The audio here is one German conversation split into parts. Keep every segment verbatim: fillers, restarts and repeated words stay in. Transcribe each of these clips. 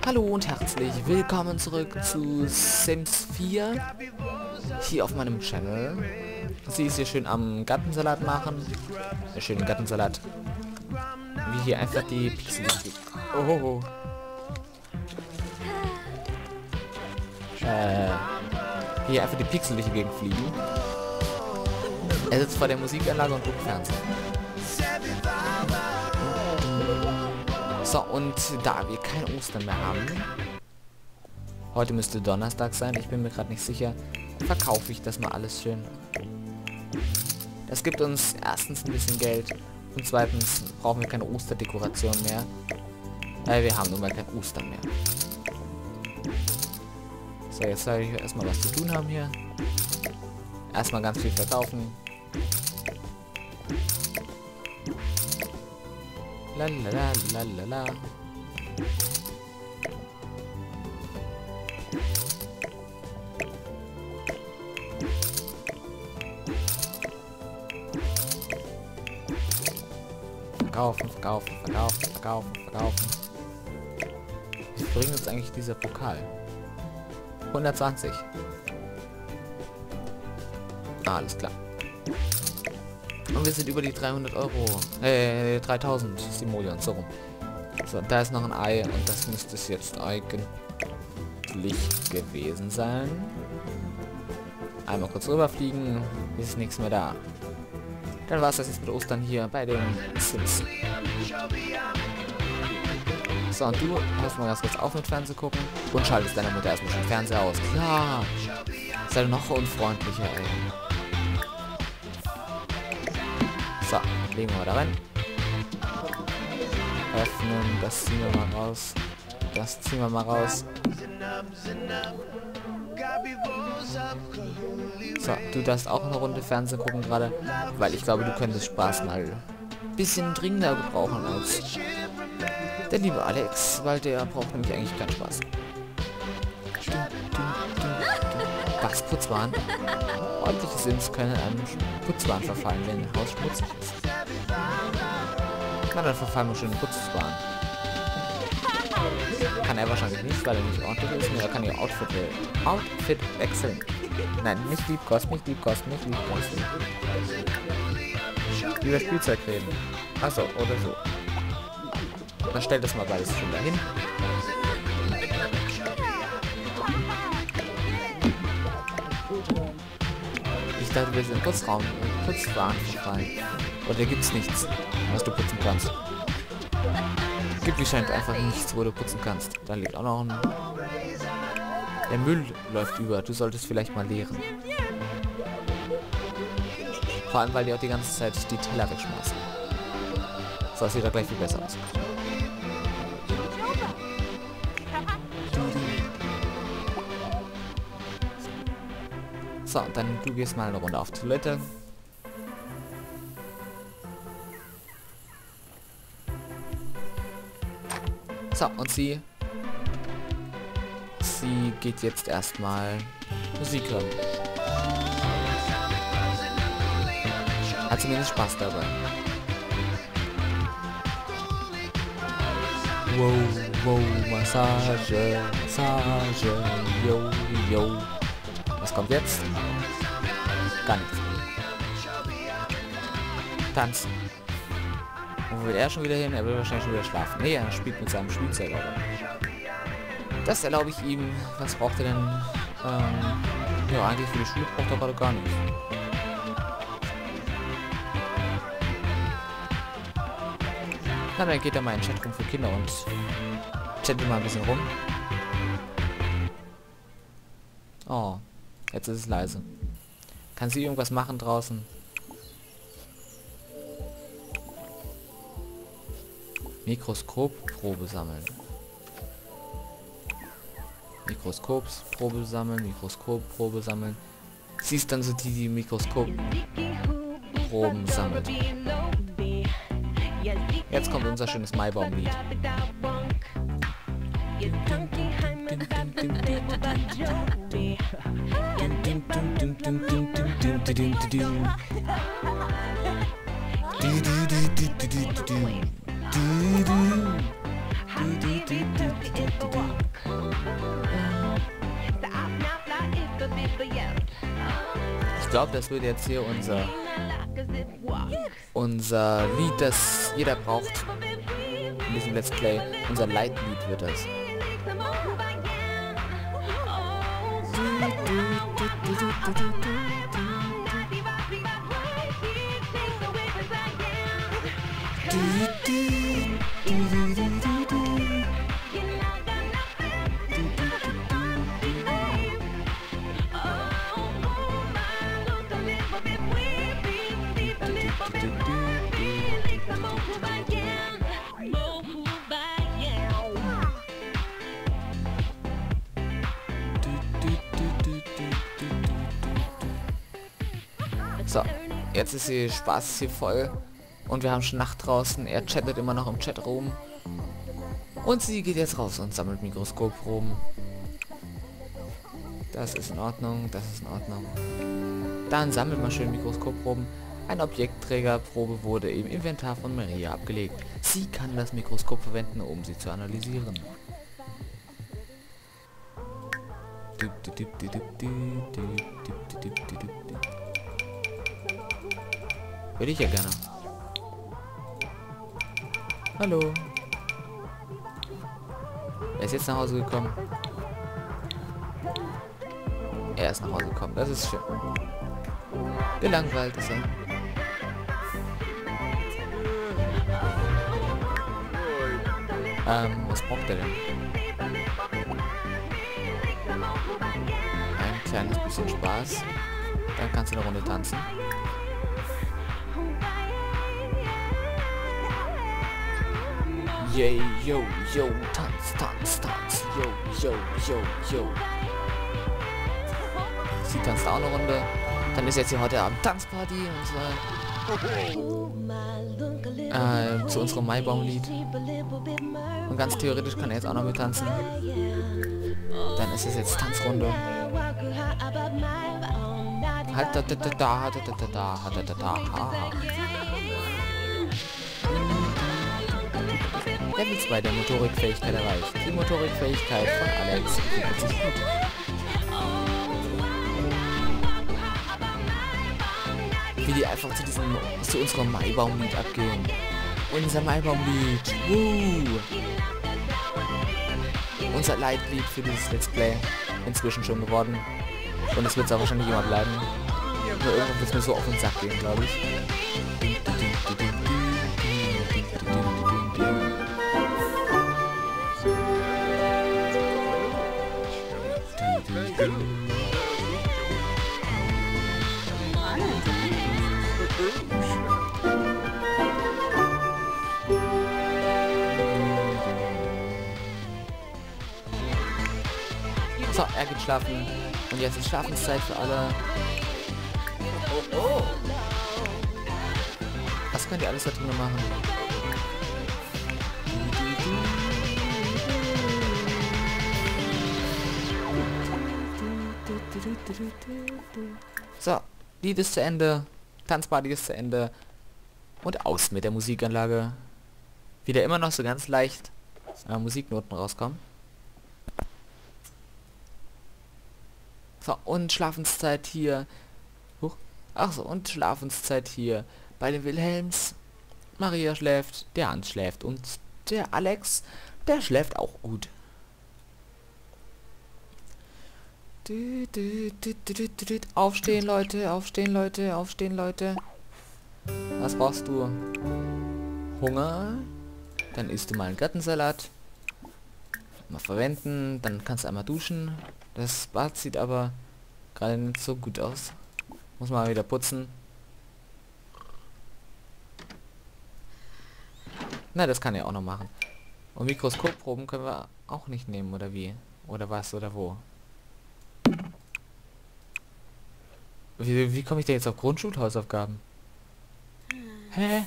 Hallo und herzlich willkommen zurück zu Sims vier hier auf meinem Channel. Sie ist hier schön am Gartensalat machen. Einen schönen Gartensalat. Wie hier einfach die Pixel. Oh. Äh, hier einfach die Pixel durch die Gegend fliegen. Er sitzt vor der Musikanlage und guckt Fernsehen. So, und da wir kein Ostern mehr haben, heute müsste Donnerstag sein, ich bin mir gerade nicht sicher, verkaufe ich das mal alles schön. Das gibt uns erstens ein bisschen Geld und zweitens brauchen wir keine Osterdekoration mehr, weil wir haben nun mal kein Ostern mehr. So, jetzt soll ich erstmal was zu tun haben hier. Erstmal ganz viel verkaufen. Lalala, lalala. Verkaufen, verkaufen, verkaufen, verkaufen, verkaufen. Wie bringt uns eigentlich dieser Pokal? hundertzwanzig. Ah, alles klar. Und wir sind über die dreihundert Euro. Äh, dreitausend Simoleons, so rum. So, da ist noch ein Ei und das müsste es jetzt eigentlich gewesen sein. Einmal kurz rüberfliegen, ist nichts mehr da. Dann war es das jetzt mit Ostern hier bei den Sims. So, und du hörst mal ganz kurz auf mit Fernsehen gucken und schaltest deiner Mutter erstmal schon den Fernseher aus. Klar! Sei doch noch unfreundlicher, ey. So, legen wir mal da rein. Öffnen, das ziehen wir mal raus. Das ziehen wir mal raus. So, du darfst auch eine Runde Fernsehen gucken gerade, weil ich glaube, du könntest Spaß mal ein bisschen dringender gebrauchen als der liebe Alex, weil der braucht nämlich eigentlich keinen Spaß. Was, Putzwahn? Ordentliche Sims können einem Putzwahn verfallen, wenn ein Haus schmutzig ist. Na, dann verfallen wir schon in Putzwahn. Kann er wahrscheinlich nicht, weil er nicht ordentlich ist. Nee, er kann ihr Outfit, Outfit wechseln. Nein, nicht liebkosten, nicht liebkosten, nicht liebkosten. Über Spielzeug reden. Achso, oder so. Dann stellt das mal beides schon dahin. Ich dachte, wir sind im Putzraum, im Putzwahn verfallen. Oder gibt's nichts, was du putzen kannst. Gibt wie scheint einfach nichts, wo du putzen kannst. Da liegt auch noch ein... Der Müll läuft über. Du solltest vielleicht mal leeren. Vor allem, weil die auch die ganze Zeit die Teller wegschmeißen. So, das sieht da gleich viel besser aus. So, dann du gehst mal eine Runde auf Toilette. So, und sie... Sie geht jetzt erstmal Musik hören. Hat zumindest Spaß dabei. Wow, wow, Massage, Massage, yo, yo. Was kommt jetzt? Gar nichts. Tanzen. Wo will er schon wieder hin? Er will wahrscheinlich schon wieder schlafen. Nee, er spielt mit seinem Spielzeug, aber... Das erlaube ich ihm. Was braucht er denn? Ähm, ja, eigentlich für die Schule braucht er gerade gar nichts. Na, dann geht er mal in den Chatroom für Kinder und chattet mal ein bisschen rum. Oh, jetzt ist es leise. Kann sie irgendwas machen draußen? Mikroskopprobe sammeln. Mikroskopsprobe sammeln, Mikroskopprobe sammeln. Sie ist dann so die, die Mikroskopproben sammelt. Jetzt kommt unser schönes Maibaumlied. glaube, das wird jetzt hier unser unser Lied, das jeder braucht in diesem Let's Play. Unser Leitlied wird das. So, jetzt ist die Spaß hier voll und wir haben schon Nacht draußen. Er chattet immer noch im Chatroom und sie geht jetzt raus und sammelt Mikroskopproben. Das ist in Ordnung, das ist in Ordnung. Dann sammelt man schön Mikroskopproben. Ein Objektträgerprobe wurde im Inventar von Maria abgelegt. Sie kann das Mikroskop verwenden, um sie zu analysieren. Würde ich ja gerne. Hallo. Er ist jetzt nach Hause gekommen. Er ist nach Hause gekommen. Das ist schön. Gelangweilt ist er. Ähm, was braucht er denn? Ein kleines bisschen Spaß. Dann kannst du eine Runde tanzen. Yay, yo, yo, tanz, tanz, tanz, yo, yo, yo, yo. Sie tanzt auch eine Runde. Dann ist jetzt hier heute Abend Tanzparty und so, äh, zu unserem Maibaumlied. Und ganz theoretisch kann er jetzt auch noch mit tanzen. Dann ist es jetzt Tanzrunde. Halt da da da da da da da da da da. Level zwei der Motorikfähigkeit erreicht. Die Motorikfähigkeit von Alex entwickelt sich gut. Wie die einfach zu diesem, zu unserem Maibaumlied abgehen. Unser Maibaumlied. Woo! Unser Leitlied für dieses Let's Play. Inzwischen schon geworden. Und es wird es auch wahrscheinlich immer bleiben. Nur irgendwann wird es mir so auf den Sack gehen, glaube ich. So, er geht schlafen. Und jetzt ist Schlafenszeit für alle. Was könnt ihr alles da drin machen? So, Lied ist zu Ende. Tanzparty ist zu Ende. Und aus mit der Musikanlage. Wieder immer noch so ganz leicht äh, Musiknoten rauskommen. So, und Schlafenszeit hier. Huch. Ach so, und Schlafenszeit hier bei den Wilhelms. Maria schläft, der Hans schläft und der Alex, der schläft auch gut. Aufstehen, Leute, aufstehen, Leute, aufstehen, Leute. Was brauchst du? Hunger? Dann isst du mal einen Gartensalat. Mal verwenden, dann kannst du einmal duschen. Das Bad sieht aber gerade nicht so gut aus. Muss mal wieder putzen. Na, das kann ich auch noch machen. Und Mikroskopproben können wir auch nicht nehmen, oder wie? Oder was, oder wo? Wie, wie komme ich denn jetzt auf Grundschulhausaufgaben? Hä?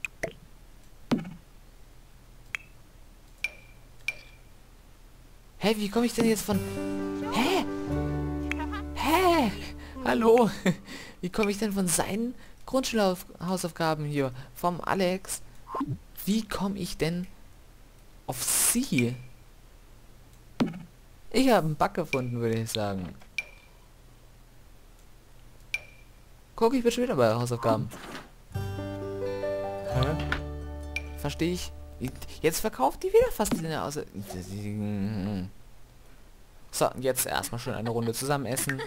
Hä, wie komme ich denn jetzt von... Hä? Hä? Hallo? Wie komme ich denn von seinen Grundschulhausaufgaben hier, vom Alex? Wie komme ich denn auf sie? Ich habe einen Bug gefunden, würde ich sagen. Guck, ich bin schon wieder bei Hausaufgaben. Hä? Verstehe ich. Jetzt verkauft die wieder fast in der Außer... So, jetzt erstmal schön eine Runde zusammen essen.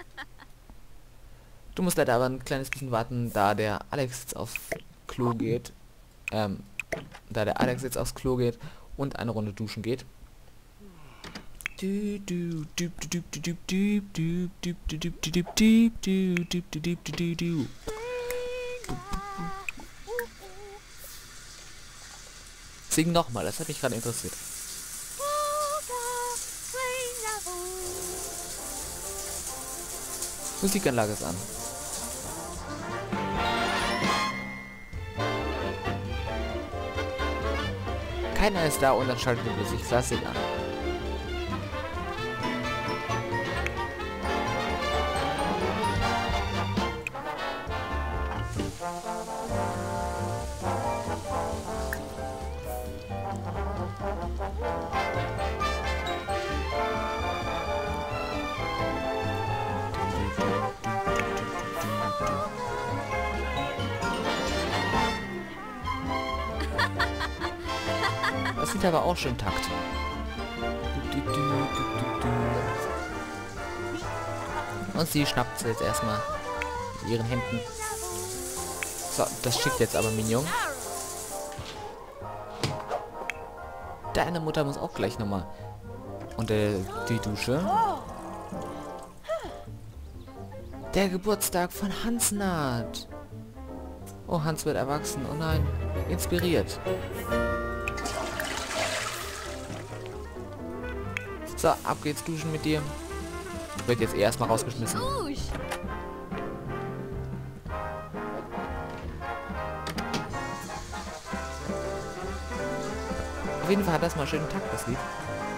Du musst leider aber ein kleines bisschen warten, da der Alex jetzt aufs Klo geht. Ähm, da der Alex jetzt aufs Klo geht und eine Runde duschen geht. Sing nochmal, das hat mich gerade interessiert. Musikanlage ist an. Keiner ist da und dann schaltet er sich Klassik an. Das sieht aber auch schön Takt. Und sie schnappt sie jetzt erstmal mit ihren Händen. So, das schickt jetzt aber Mignon. Deine Mutter muss auch gleich nochmal unter die Dusche. Der Geburtstag von Hans naht. Oh, Hans wird erwachsen. Oh nein, inspiriert. So, ab geht's duschen mit dir. Wird jetzt erstmal rausgeschmissen. Auf jeden Fall hat das mal schönen Takt, das Lied.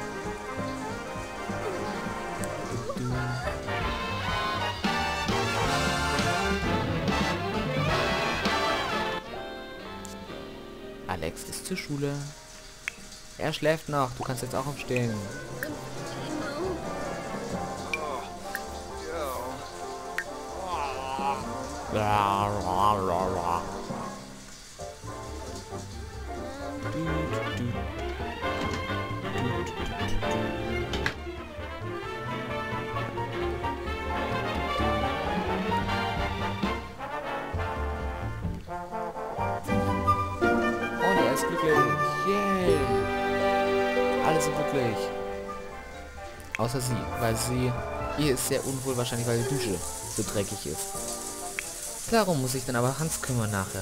Alex ist zur Schule. Er schläft noch. Du kannst jetzt auch aufstehen. Und er ist glücklich. Yay! Alle sind glücklich. Außer sie, weil sie... Ihr ist sehr unwohl wahrscheinlich, weil die Dusche so dreckig ist. Darum muss ich dann aber Hans kümmern nachher.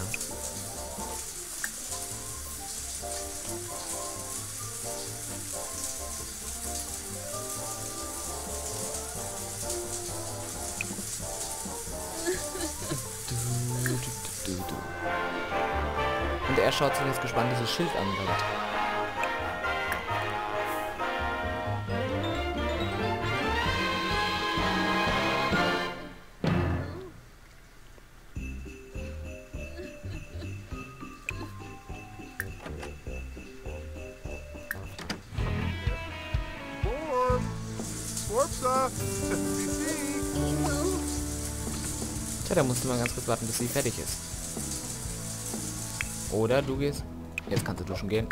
Und er schaut sich jetzt gespannt dieses Schild an. Tja, da musst du mal ganz kurz warten, bis sie fertig ist. Oder du gehst... Jetzt kannst du duschen gehen.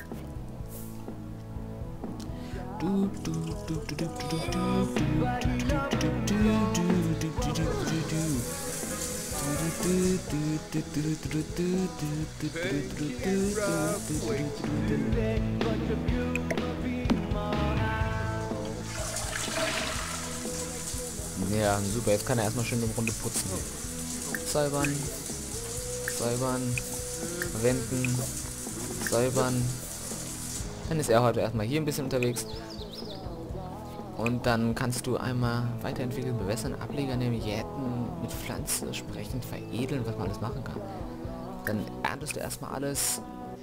Ja, super. Jetzt kann er erstmal schön eine Runde putzen. Säubern. Säubern. Wenden. Säubern. Dann ist er heute erstmal hier ein bisschen unterwegs. Und dann kannst du einmal weiterentwickeln, bewässern, Ableger nehmen, jäten, mit Pflanzen sprechend veredeln, was man alles machen kann. Dann erntest du erstmal alles.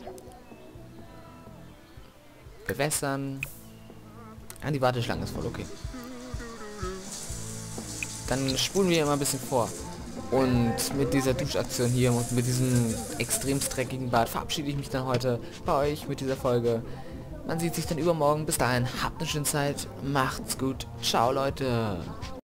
Bewässern. Ah, die Warteschlange ist voll, okay. Dann spulen wir immer ein bisschen vor. Und mit dieser Duschaktion hier und mit diesem extrem dreckigen Bad verabschiede ich mich dann heute bei euch mit dieser Folge. Man sieht sich dann übermorgen. Bis dahin, habt eine schöne Zeit. Macht's gut. Ciao, Leute.